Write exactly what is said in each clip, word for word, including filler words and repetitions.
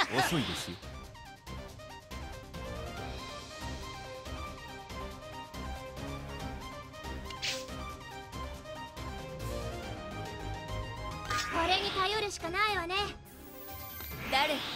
遅いですよ。 これに頼るしかないわね。誰と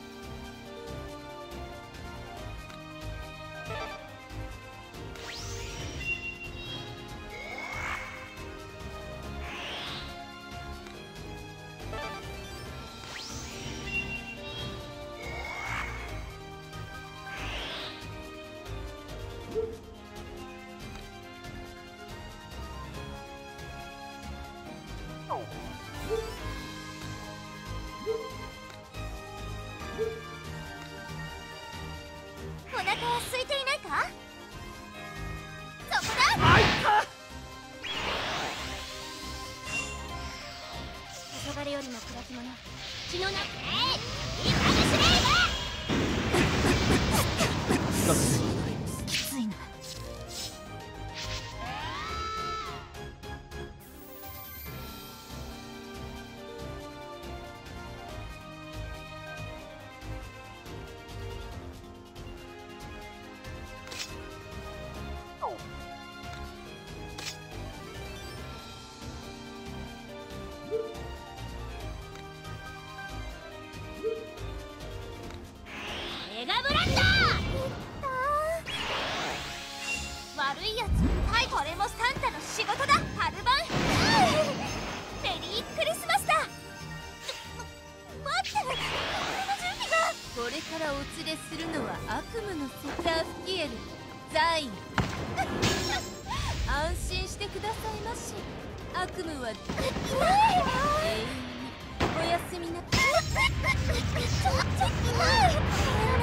お腹は空いていないか？そこだ！あいた！黄昏よりも暗き者、血のなえい今にすればきついな。メガブランダー！悪いやつ、はい、これもサンタの仕事だ。春晩メリークリスマスだ。待って、これの準備が。これからお連れするのは悪夢のセターフキエルザイン。安心してくださいまし。悪夢は永遠におやすみな。ちょっと痛い。